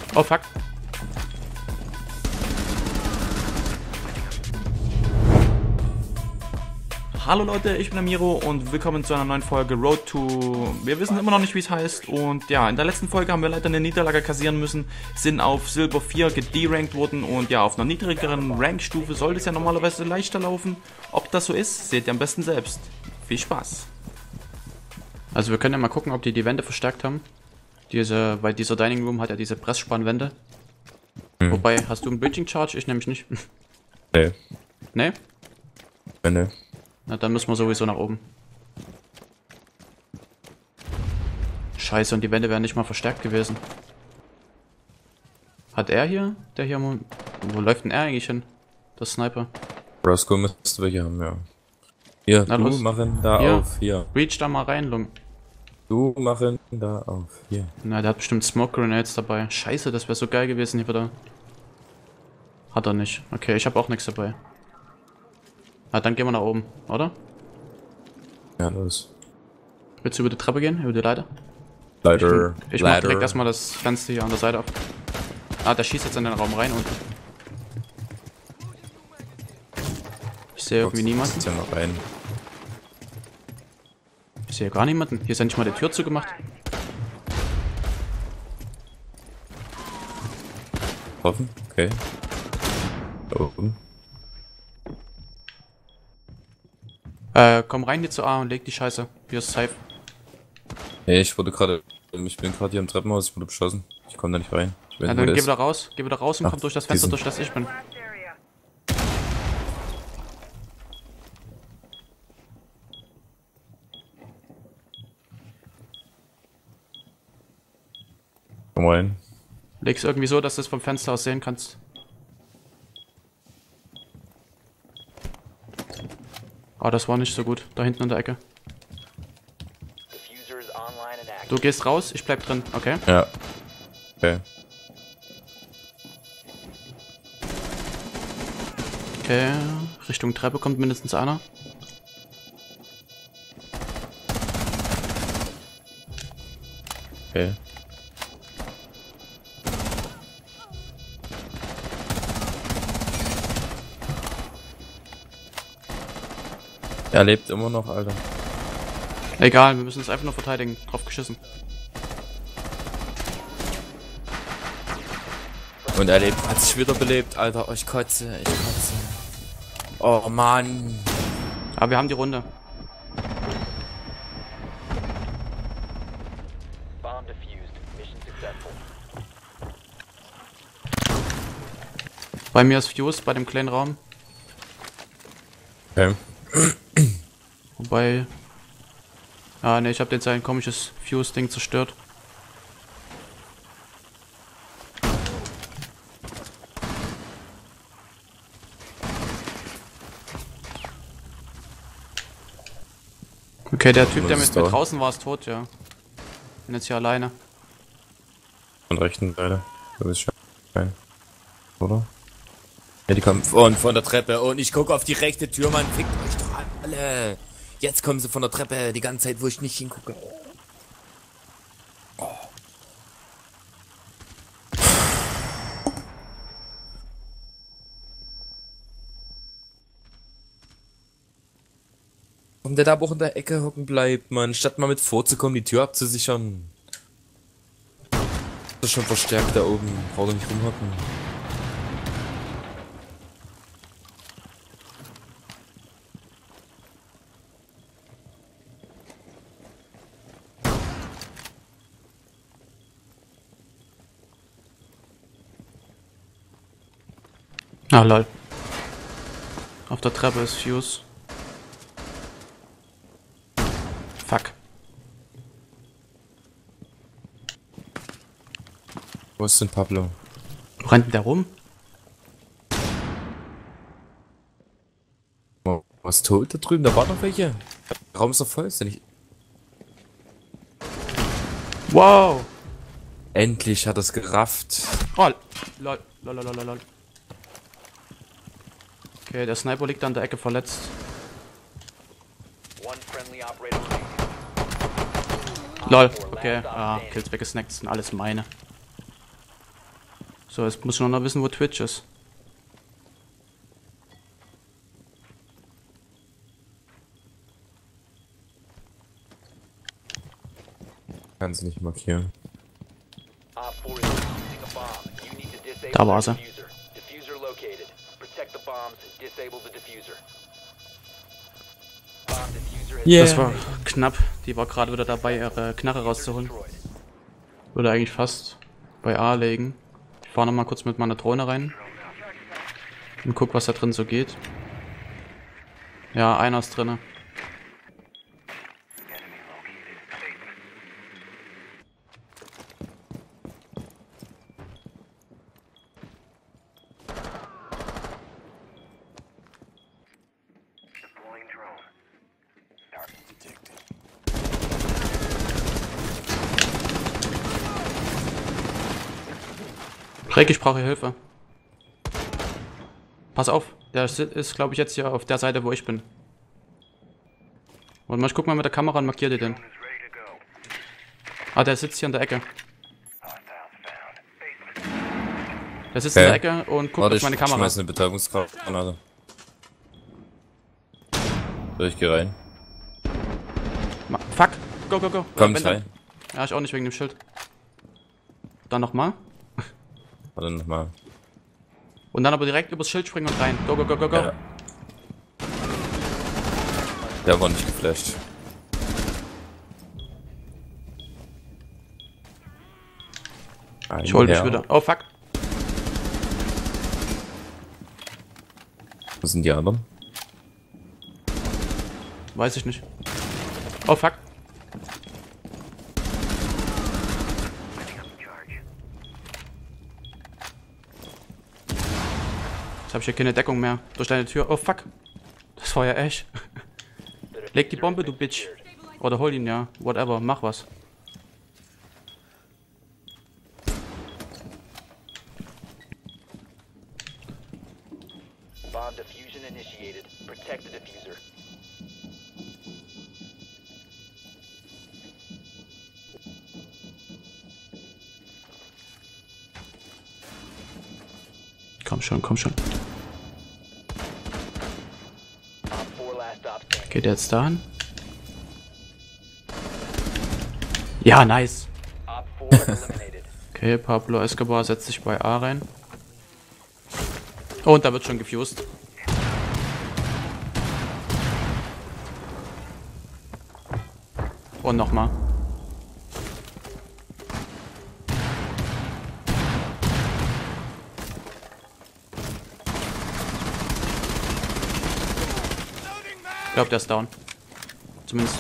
Oh fuck. Hallo Leute, ich bin der Miro und willkommen zu einer neuen Folge Road to... Wir wissen immer noch nicht, wie es heißt. Und ja, in der letzten Folge haben wir leider eine Niederlage kassieren müssen. Sind auf Silber 4 gederankt worden und ja, auf einer niedrigeren Rankstufe sollte es ja normalerweise leichter laufen. Ob das so ist, seht ihr am besten selbst. Viel Spaß. Also wir können ja mal gucken, ob die Wände verstärkt haben. Weil dieser Dining Room hat ja diese Pressspannwände. Wobei, hast du einen Breaching Charge? Ich nämlich nicht. Nee. Nee? Nee. Na, dann müssen wir sowieso nach oben. Scheiße, und die Wände wären nicht mal verstärkt gewesen. Hat er hier? Der hier... Wo läuft denn er eigentlich hin? Der Sniper. Roscoe müsste welche haben, ja. Hier, Na, du los. machen da Hier. auf, hier. Reach da mal rein, Lung. Du machen da auf, hier. Na, der hat bestimmt Smoke Grenades dabei. Scheiße, das wäre so geil gewesen hier wieder. Hat er nicht. Okay, ich habe auch nichts dabei. Na, dann gehen wir nach oben, oder? Ja, los. Willst du über die Treppe gehen? Über die Leiter? Leider. Ich mach direkt erstmal das Fenster hier an der Seite auf. Ah, der schießt jetzt in den Raum rein unten. Ich sehe irgendwie niemanden. Ja noch rein. Ich sehe gar niemanden. Hier ist ja nicht mal die Tür zugemacht. Offen? Okay. Da oben. Komm rein hier zu A und leg die Scheiße. Hier ist safe. Nee, ich bin gerade hier im Treppenhaus, ich wurde beschossen. Ich komme da nicht rein. Ich weiß Ja, nicht, wo dann der geh ist. wieder raus. Geh wieder raus und Ach, komm durch das Fenster, diesen- durch das ich bin. Komm rein. Leg's irgendwie so, dass du es vom Fenster aus sehen kannst. Ah, das war nicht so gut. Da hinten in der Ecke. Du gehst raus, ich bleib drin, okay? Ja. Okay. Okay, Richtung Treppe kommt mindestens einer. Okay. Er lebt immer noch, Alter. Egal, wir müssen es einfach nur verteidigen. Drauf geschissen. Und er lebt, hat sich wieder belebt, Alter. Oh, ich kotze, ich kotze. Oh Mann. Aber wir haben die Runde. Bomb defused. Mission successful. Bei mir ist Fuse, bei dem kleinen Raum. Okay. Wobei... Ah ne, ich habe jetzt ein komisches Fuse-Ding zerstört. Okay, der Typ, der Was mit ist mir da? draußen war, ist tot, ja. Bin jetzt hier alleine. Von rechten Seite. Da bist du rein. Oder? Ja, die kommen von der Treppe und ich gucke auf die rechte Tür, Mann. Fickt euch doch alle. Jetzt kommen sie von der Treppe die ganze Zeit, wo ich nicht hingucke. Oh. Warum der da auch in der Ecke hocken bleibt, Mann, statt mal mit vorzukommen, die Tür abzusichern. Das ist schon verstärkt da oben. Braucht er nicht rumhocken. Ah, lol. Auf der Treppe ist Fuse. Fuck. Wo ist denn Pablo? Wo rennt denn der rum? Oh, was tot da drüben? Da waren noch welche. Der Raum ist doch voll, ist der nicht... Wow! Endlich hat er's gerafft. Oh, lol. Lol, lol, lol, lol. Okay, der Sniper liegt an der Ecke verletzt. One friendly operator remaining. Lol, okay. Ah, Kills weggesnackt, sind alles meine. So, jetzt muss ich noch wissen, wo Twitch ist. Kannst du nicht markieren. Op 4 is using a bomb. You need to disable Da war the sie. diffuser. Diffuser located. Protect the bombs and disable the diffuser. Bomb diffuser has Das war knapp. Die war gerade wieder dabei, ihre Knarre rauszuholen. destroyed. Würde eigentlich fast bei A legen. Ich fahre nochmal kurz mit meiner Drohne rein. Und guck, was da drin so geht. Ja, einer ist drinne. Rick, ich brauche Hilfe. Pass auf, der ist, glaube ich, jetzt hier auf der Seite, wo ich bin. Und mal, ich guck mal mit der Kamera und markiere den. Ah, der sitzt hier in der Ecke. Der sitzt in der Ecke und guckt Warte, auf meine ich Kamera. schmeiß eine Betäubungsgranate. So, ich geh rein. Fuck, go, go, go. Komm Wenn nicht dann- rein. Ja, ich auch nicht wegen dem Schild. Dann nochmal. Warte nochmal. Und dann aber direkt übers Schild springen und rein. Go, go, go, go, go. Ja. Der war nicht geflasht. Ich hol dich wieder. Oh, fuck. Wo sind die anderen? Weiß ich nicht. Oh, fuck. Jetzt habe ich hier keine Deckung mehr. Durch deine Tür. Oh, fuck. Das war ja echt. Leg die Bombe, du Bitch. Oder hol ihn, ja. Whatever. Mach was. Bomb diffusion initiated. Protect the diffuser. Komm schon, komm schon. Op 4 last stop standing. Geht der jetzt dahin? Ja, nice. Op 4 eliminated. Okay, Pablo Escobar setzt sich bei A rein. Oh, und da wird schon gefused. Und nochmal. Ich glaube, der ist down. Zumindest.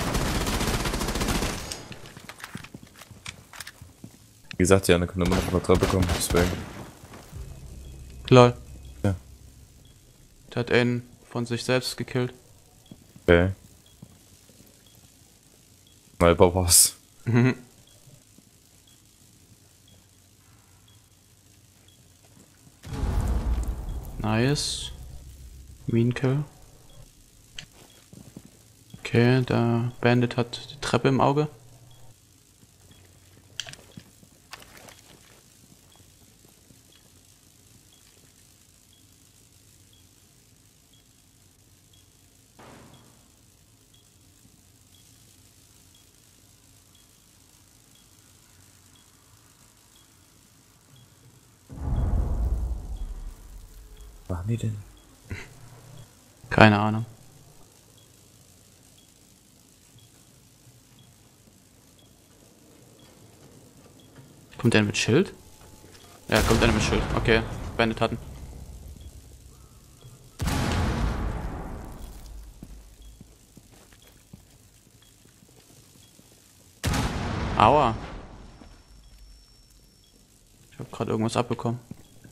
Wie gesagt, die eine kann immer noch von der Treppe kommen. Deswegen. Lol. Ja. Der hat einen von sich selbst gekillt. Okay. Mal was. Nice. Mean Kill. Okay, der Bandit hat die Treppe im Auge. Was machen die denn? Keine Ahnung. Kommt der mit Schild? Ja, kommt einer mit Schild. Okay, Bandit hatten. Aua. Ich habe gerade irgendwas abbekommen.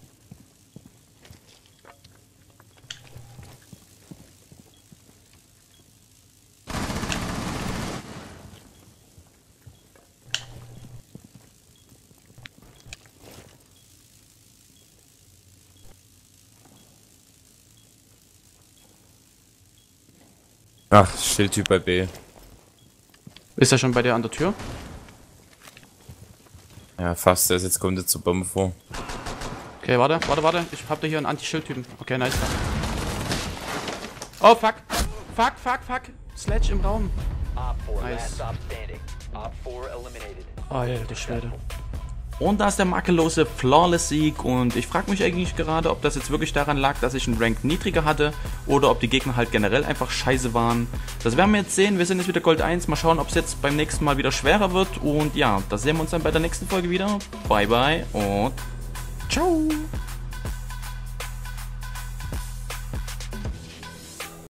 Ach, Schildtyp bei B. Ist er schon bei dir an der Tür? Ja, fast. Der ist jetzt kommt jetzt zur Bombe vor. Okay, warte. Ich hab da hier einen Anti-Schild-Typen. Okay, nice. Oh, fuck. Fuck. Sledge im Raum. Op 4, Nice. last stop standing. Op 4 eliminated. Alter Schwede. Und da ist der makellose Flawless-Sieg und ich frage mich eigentlich gerade, ob das jetzt wirklich daran lag, dass ich einen Rank niedriger hatte oder ob die Gegner halt generell einfach scheiße waren. Das werden wir jetzt sehen, wir sind jetzt wieder Gold 1, mal schauen, ob es jetzt beim nächsten Mal wieder schwerer wird und ja, das sehen wir uns dann bei der nächsten Folge wieder. Bye bye und ciao!